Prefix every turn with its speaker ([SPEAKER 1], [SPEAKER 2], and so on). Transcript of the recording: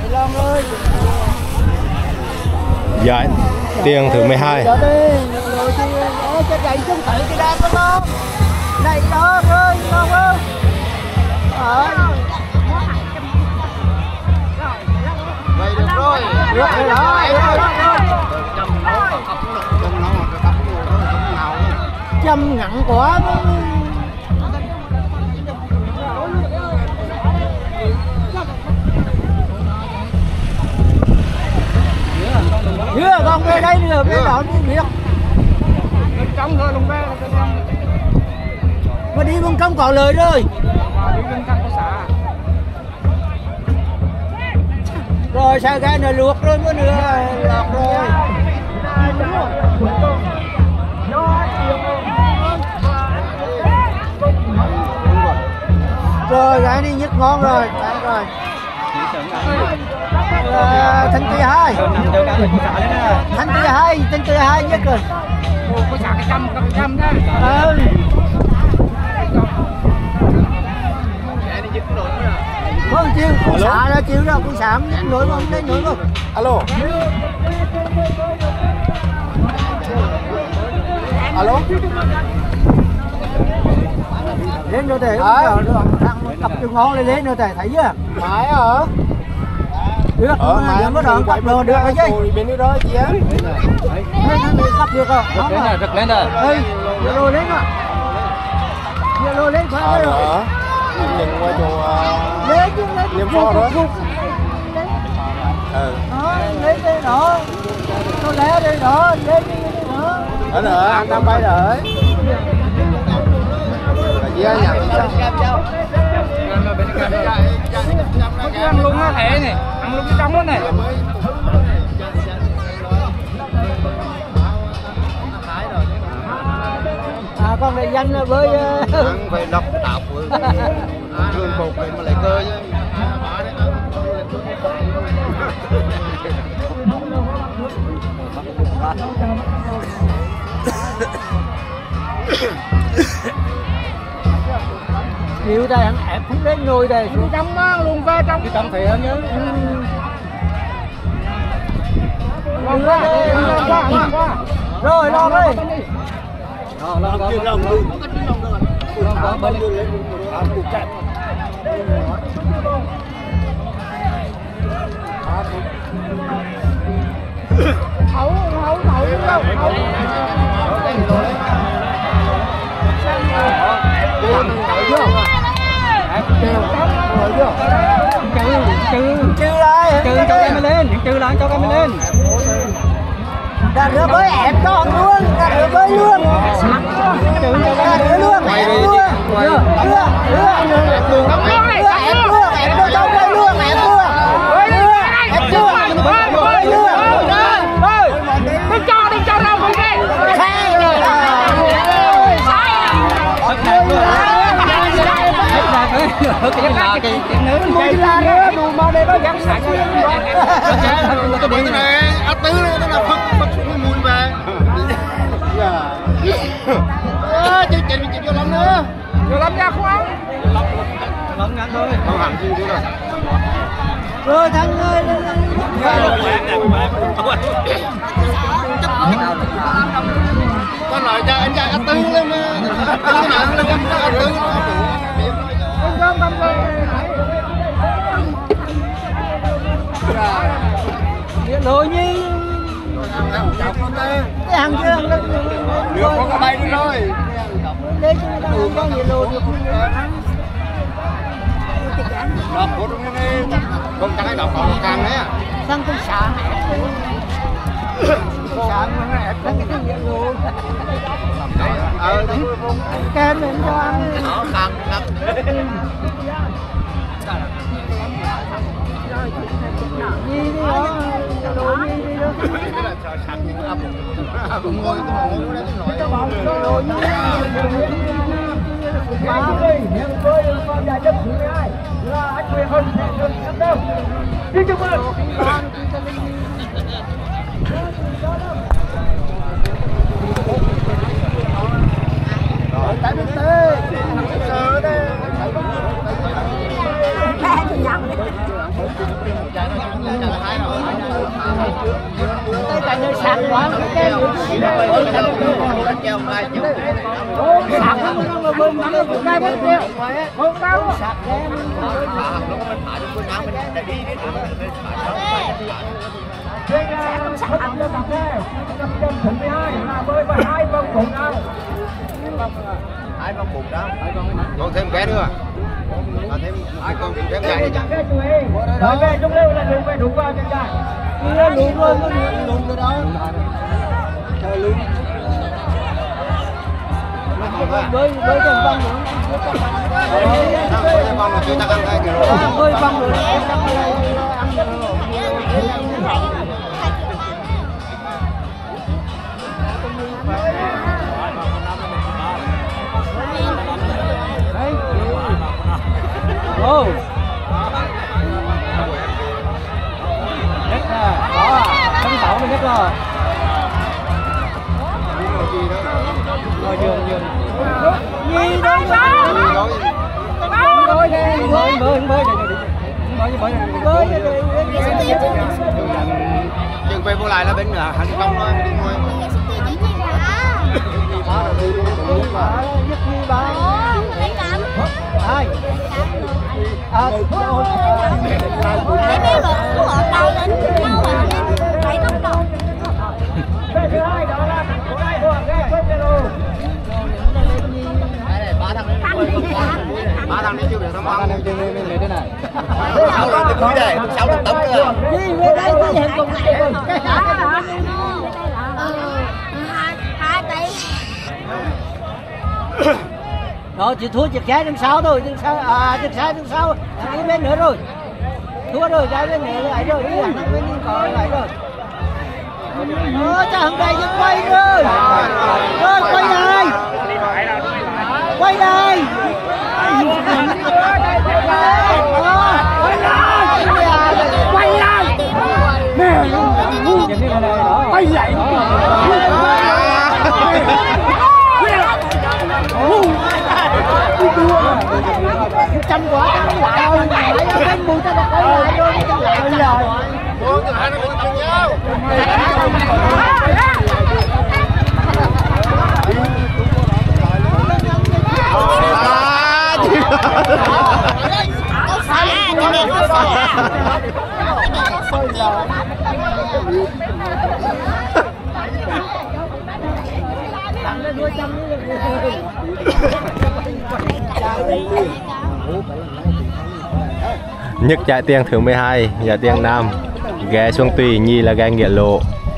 [SPEAKER 1] Giải tiền thứ 12.
[SPEAKER 2] Này đó ơi, không ơi.
[SPEAKER 3] Vậy được rồi.
[SPEAKER 2] Được rồi đó. Châm ngặn quá. Chưa, con về đây nữa, về đó đi biết.
[SPEAKER 3] Trong thôi luôn bé.
[SPEAKER 2] Mà đi bên trong có lời rồi.
[SPEAKER 3] Đi bên trong có xả.
[SPEAKER 2] Rồi sao cái này luộc rồi mới nữa, lọt rồi. Rồi cái đi nhất ngon rồi, rồi. Thanh tươi 2. Thanh tươi 2 nhất rồi.
[SPEAKER 3] Có xả cái trăm đó.
[SPEAKER 2] Không chiêu, con xả ra chiêu đâu, con xả nổi không, lấy nổi không.
[SPEAKER 1] Alo. Alo.
[SPEAKER 2] Lên rồi để cặp cho ngon lên rồi để thấy chưa?
[SPEAKER 1] Phải hả?
[SPEAKER 2] Được, mà có đoạn cặp đồ được rồi chứ.
[SPEAKER 1] Bên đó chị á.
[SPEAKER 2] Cặp được rồi.
[SPEAKER 3] Rực lên rồi.
[SPEAKER 2] Rồi lên rồi. Rồi lên phải rồi.
[SPEAKER 1] Nhìn qua chỗ
[SPEAKER 2] lên
[SPEAKER 1] Liêm Pho đó.
[SPEAKER 2] Đó, lên đây đó. Nó lé đây đó, lên đi đó.
[SPEAKER 1] Đó nữa, anh đang bay rồi. Là gì anh nhận sao?
[SPEAKER 3] Ăn luôn á thẻ này, ăn luôn cái trong đó này.
[SPEAKER 2] Con này danh với
[SPEAKER 1] Ăn phải đọc tạp đường cột này mà lại cơ chứ.
[SPEAKER 2] chịu đây hắn ép không đến nuôi đây
[SPEAKER 3] Xuống trong đó luôn ra trong cái trong thẻ nhớ. Ngon quá, ngon quá.
[SPEAKER 2] Rồi lo đi.
[SPEAKER 3] Lo chưa lòng luôn. Có bên lên cục chạy. Hậu đâu.
[SPEAKER 2] Trừ lại
[SPEAKER 3] Trừ cho em lên, trừ lại cho em lên.
[SPEAKER 2] Cả đứa bơi ép con luôn, cả đứa bơi luôn. Cả đứa luôn, ép luôn. Ép vô trong đây luôn, ép luôn.
[SPEAKER 3] Đừng cho đâu không đi.
[SPEAKER 2] Mùi la nữa, đủ mà đây nó gắn sẵn.
[SPEAKER 1] Cái này áo tứ nó là phật mùi về. Chị vô lắm nữa.
[SPEAKER 3] Vô lắm ra khoan.
[SPEAKER 1] Lắm ngắn thôi. Không hẳn gì nữa.
[SPEAKER 2] Rồi thằng ơi.
[SPEAKER 1] Con nói cho anh trai áo tứ lên. Cái nào nó gắn áo tứ.
[SPEAKER 2] Lôi nhi cái hàng kia
[SPEAKER 1] được có cả bay đi rồi
[SPEAKER 2] lên đâu có gì lôi được
[SPEAKER 1] đọc của đúng đi không chắc ai đọc còn càng đấy à
[SPEAKER 2] sang tôi xả mà ép cái gì luôn kem lên cho ăn
[SPEAKER 1] nó càng lắm
[SPEAKER 2] đi đi đó đồ đi đi đó
[SPEAKER 1] cũng ngồi tôi ngồi
[SPEAKER 2] đồ đi
[SPEAKER 3] Niềm vui con giải chấp thứ 12 là anh Quyền Hân Sắp đâu. Xin chúc mừng.
[SPEAKER 2] tại bên tê
[SPEAKER 1] sợ đây
[SPEAKER 2] Cái này nó sạc quá cái sạc nó mà bơm nó cũng cái bơm tiêu không cao sạc em
[SPEAKER 3] Thịnh 12 là bơi và 2 vòng bụng nào.
[SPEAKER 1] 2 vòng bụng đó. Còn thêm cái nữa. Còn thêm 2 con thêm cái này chẳng.
[SPEAKER 3] Rồi về trung lưu là đụng về đụng vào chân dài.
[SPEAKER 2] nó luôn luôn nó luôn cái đó trời luôn bơi bơi trong băng nữa
[SPEAKER 1] băng là chưa chắc ăn hay
[SPEAKER 2] bơi băng nữa Wow. Nhất à, đó à, không tẩu mình nhất rồi. Rồi dường. Gì đâu bơi đi, bơi
[SPEAKER 1] chừng về vô lại là bên nữa, hành công thôi, đi ngoài.
[SPEAKER 2] Ai? À,
[SPEAKER 4] cái bé lượt của họ đau đến đau mà phải tốc độ.
[SPEAKER 3] Thứ hai đó là của ai của cái không kilo.
[SPEAKER 1] Ba thằng đi chưa được không? Ba thằng chưa lên lấy thế này.
[SPEAKER 2] Sáu là cái này, 6 là tấm nữa. Gì về đây có gì cùng cái
[SPEAKER 4] Hai tay.
[SPEAKER 2] Đó chỉ thua chực trái đằng sau thôi, đằng sau cái bên nữa rồi. Thua rồi, trái bên nữa lại rồi, đi hẳn bên đi còn lại rồi. Cha thằng này vẫn quay rồi. Rồi quay lại. Quay lại. Quay lại. Nè, quay lại. Chăm quá lại bên bùi ta đặt lại rồi
[SPEAKER 1] Bốn từ hai nó cũng chung nhau.
[SPEAKER 5] Nhất chạy tiền thứ 12 và tiền nam ghé Xuân Tùy, nhì là ghé Nghĩa Lộ.